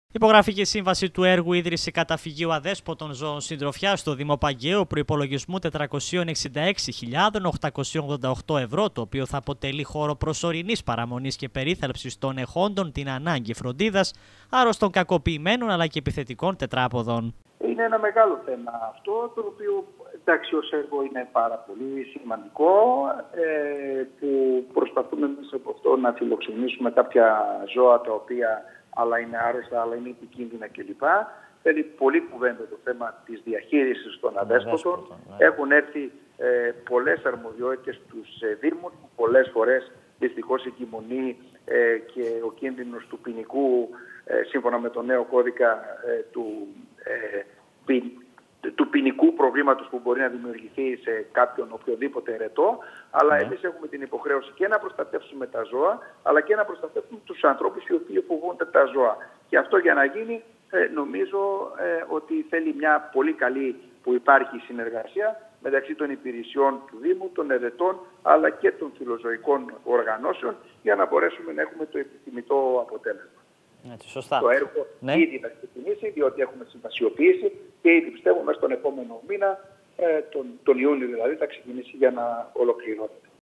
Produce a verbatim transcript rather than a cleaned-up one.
Υπογραφική σύμβαση του έργου Ίδρυση Καταφυγίου Αδέσποτων Ζώων Συντροφιάς στο Δήμο Παγκαίου προϋπολογισμού τετρακόσιες εξήντα έξι χιλιάδες οκτακόσια ογδόντα οκτώ ευρώ, το οποίο θα αποτελεί χώρο προσωρινής παραμονής και περίθαλψης των εχόντων την ανάγκη φροντίδας άρρωστων, κακοποιημένων αλλά και επιθετικών τετράποδων. Είναι ένα μεγάλο θέμα αυτό, το οποίο εντάξει ως έργο είναι πάρα πολύ σημαντικό, ε, που προσπαθούμε μέσα από αυτό να φιλοξενήσουμε κάποια ζώα τα οποία αλλά είναι άρρωστα, αλλά είναι επικίνδυνα κλπ. Θέλει πολύ κουβέντα το θέμα της διαχείρισης των αδέσποτων. Ναι. Έχουν έρθει ε, πολλές αρμοδιότητες στους ε, Δήμους, που πολλές φορές δυστυχώς η εγκυμονή ε, και ο κίνδυνος του ποινικού, ε, σύμφωνα με τον νέο κώδικα ε, του, ε, ποι, του ποινικού προβλήματος που μπορεί να δημιουργηθεί σε κάποιον οποιοδήποτε ερετό, αλλά ναι. εμείς έχουμε την υποχρέωση και να προστατεύσουμε τα ζώα, αλλά και να προστατεύσουμε τους ανθρώπους οι οποίοι φοβούνται τα ζώα. Και αυτό για να γίνει, ε, νομίζω ε, ότι θέλει μια πολύ καλή που υπάρχει συνεργασία μεταξύ των υπηρεσιών του Δήμου, των ερετών, αλλά και των φιλοζωικών οργανώσεων, για να μπορέσουμε να έχουμε το επιθυμητό αποτέλεσμα. Έτσι, σωστά. Το έργο ναι. ήδη θα ξεκινήσει, διότι έχουμε συμβασιοποιήσει και ήδη πιστεύω μέσα στον επόμενο μήνα, ε, τον, τον Ιούνιο δηλαδή, θα ξεκινήσει για να ολοκληρώνεται.